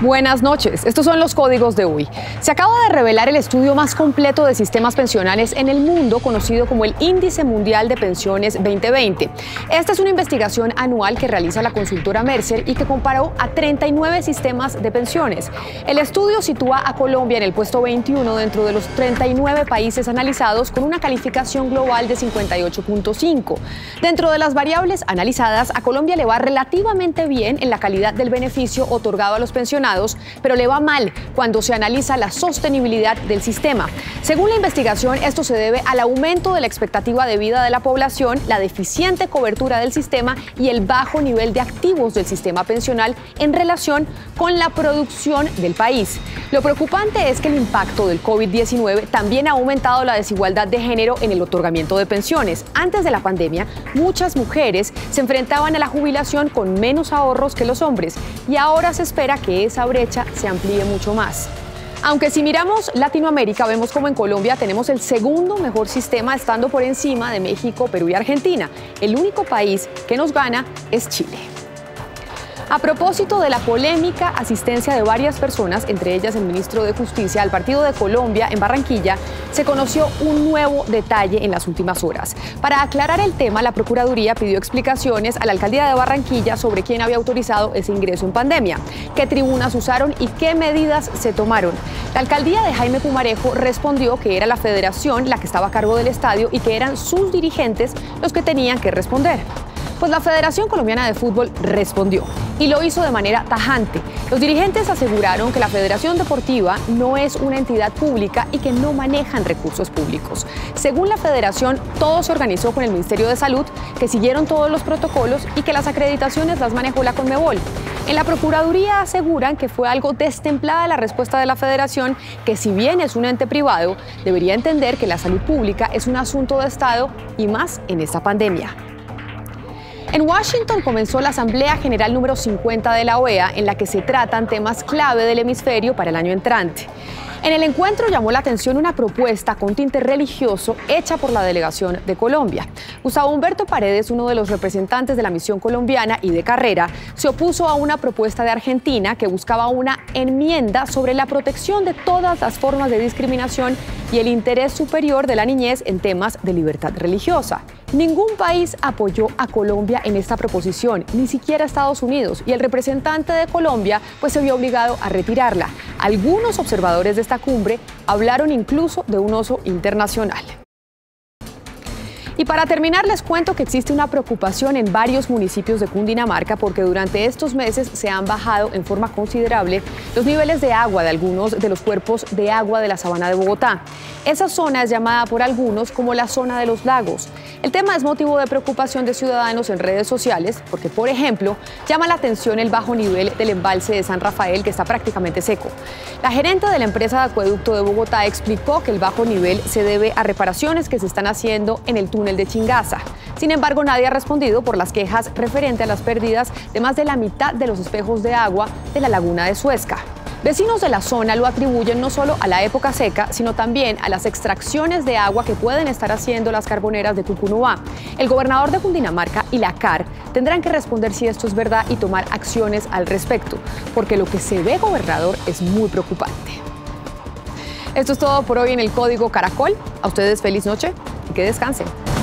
Buenas noches, estos son los códigos de hoy. Se acaba de revelar el estudio más completo de sistemas pensionales en el mundo, conocido como el Índice Mundial de Pensiones 2020. Esta es una investigación anual que realiza la consultora Mercer y que comparó a 39 sistemas de pensiones. El estudio sitúa a Colombia en el puesto 21 dentro de los 39 países analizados, con una calificación global de 58.5. Dentro de las variables analizadas, a Colombia le va relativamente bien en la calidad del beneficio otorgado a los pensionados, pero le va mal cuando se analiza la sostenibilidad del sistema. Según la investigación, esto se debe al aumento de la expectativa de vida de la población, la deficiente cobertura del sistema y el bajo nivel de activos del sistema pensional en relación con la producción del país. Lo preocupante es que el impacto del COVID-19 también ha aumentado la desigualdad de género en el otorgamiento de pensiones. Antes de la pandemia, muchas mujeres se enfrentaban a la jubilación con menos ahorros que los hombres, y ahora se espera que esa brecha se amplíe mucho más. Aunque si miramos Latinoamérica, vemos como en Colombia tenemos el segundo mejor sistema, estando por encima de México, Perú y Argentina. El único país que nos gana es Chile. A propósito de la polémica asistencia de varias personas, entre ellas el ministro de Justicia, al Partido de Colombia en Barranquilla, se conoció un nuevo detalle en las últimas horas. Para aclarar el tema, la Procuraduría pidió explicaciones a la Alcaldía de Barranquilla sobre quién había autorizado ese ingreso en pandemia, qué tribunas usaron y qué medidas se tomaron. La Alcaldía de Jaime Pumarejo respondió que era la Federación la que estaba a cargo del estadio y que eran sus dirigentes los que tenían que responder. Pues la Federación Colombiana de Fútbol respondió, y lo hizo de manera tajante. Los dirigentes aseguraron que la Federación Deportiva no es una entidad pública y que no manejan recursos públicos. Según la Federación, todo se organizó con el Ministerio de Salud, que siguieron todos los protocolos y que las acreditaciones las manejó la Conmebol. En la Procuraduría aseguran que fue algo destemplada la respuesta de la Federación, que si bien es un ente privado, debería entender que la salud pública es un asunto de Estado, y más en esta pandemia. En Washington comenzó la Asamblea General número 50 de la OEA, en la que se tratan temas clave del hemisferio para el año entrante. En el encuentro llamó la atención una propuesta con tinte religioso hecha por la delegación de Colombia. Gustavo Humberto Paredes, uno de los representantes de la misión colombiana y de carrera, se opuso a una propuesta de Argentina que buscaba una enmienda sobre la protección de todas las formas de discriminación y el interés superior de la niñez en temas de libertad religiosa. Ningún país apoyó a Colombia en esta proposición, ni siquiera Estados Unidos, y el representante de Colombia pues se vio obligado a retirarla. Algunos observadores de esta cumbre hablaron incluso de un oso internacional. Y para terminar, les cuento que existe una preocupación en varios municipios de Cundinamarca porque durante estos meses se han bajado en forma considerable los niveles de agua de algunos de los cuerpos de agua de la Sabana de Bogotá. Esa zona es llamada por algunos como la zona de los lagos. El tema es motivo de preocupación de ciudadanos en redes sociales porque, por ejemplo, llama la atención el bajo nivel del embalse de San Rafael, que está prácticamente seco. La gerente de la empresa de acueducto de Bogotá explicó que el bajo nivel se debe a reparaciones que se están haciendo en el túnel de Chingaza. Sin embargo, nadie ha respondido por las quejas referente a las pérdidas de más de la mitad de los espejos de agua de la laguna de Suezca. Vecinos de la zona lo atribuyen no solo a la época seca, sino también a las extracciones de agua que pueden estar haciendo las carboneras de Cucunúa. El gobernador de Cundinamarca y la CAR tendrán que responder si esto es verdad y tomar acciones al respecto, porque lo que se ve, gobernador, es muy preocupante. Esto es todo por hoy en el Código Caracol. A ustedes feliz noche y que descansen.